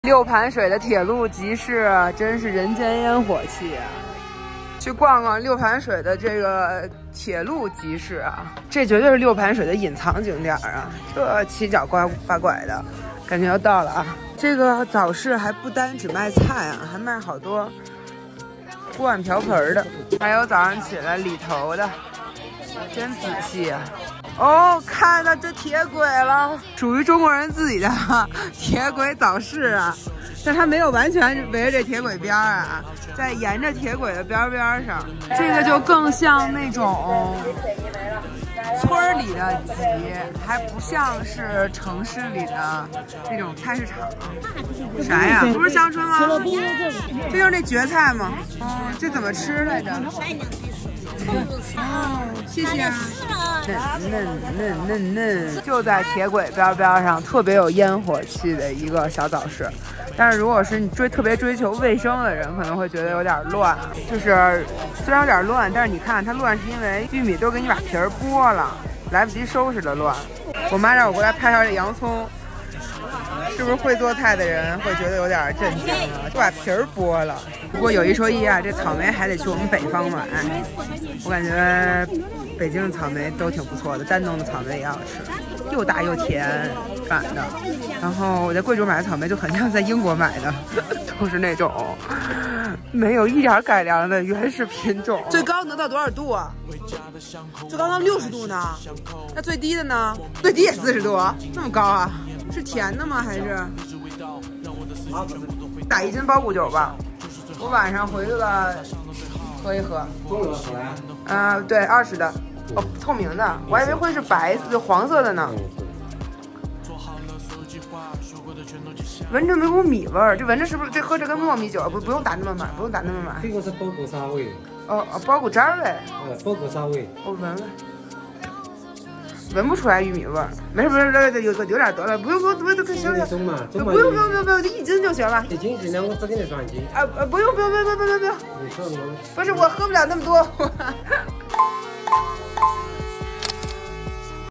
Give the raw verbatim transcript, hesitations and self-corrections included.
六盘水的铁路集市真是人间烟火气啊！去逛逛六盘水的这个铁路集市啊，这绝对是六盘水的隐藏景点啊！这七角八八拐的，感觉要到了啊！这个早市还不单只卖菜啊，还卖好多锅碗瓢盆的，还有早上起来理头的，真仔细啊！哦，看到这铁轨了，属于中国人自己的铁轨早市啊，但它没有完全围着这铁轨边啊，在沿着铁轨的边边上，这个就更像那种村里的集，还不像是城市里的那种菜市场。啥呀？不是香椿吗？这就是那蕨菜吗？哦，这怎么吃来着？哦，谢谢啊。嫩嫩嫩嫩嫩，就在铁轨边边上，特别有烟火气的一个小早市。但是如果是你追特别追求卫生的人，可能会觉得有点乱。就是虽然有点乱，但是你看它乱是因为玉米都给你把皮儿剥了，来不及收拾的乱。我妈让我过来拍下这洋葱，是不是会做菜的人会觉得有点震惊啊？就把皮儿剥了。不过有一说一啊，这草莓还得去我们北方买。我感觉北京的草莓都挺不错的，丹东的草莓也好吃，又大又甜软的。然后我在贵州买的草莓就很像在英国买的，都是那种没有一点改良的原始品种。最高能到多少度啊？最高到六十度呢。那最低的呢？最低也四十度，那么高啊？是甜的吗？还是打一斤包谷酒吧？我晚上回去了，喝一喝。中了好呀？啊、呃，对，二十的。哦，透明的，我还以为会是白就黄色的呢。闻着没股米味儿，这闻着是不是这喝这跟糯米酒？不，不用打那么满，不用打那么满。 这个是包谷沙味。 哦哦，包谷渣儿味。 呃，包谷沙味。 我闻闻。闻不出来玉米味儿，没事没事，有有点得了，不用不用不用，行行， 中嘛， 不用不用不用不用，就一斤就行了。 一斤斤呢，我只给你算一斤。 啊呃，不用不用不用不用不用不用， 你说我不是我喝不了那么多。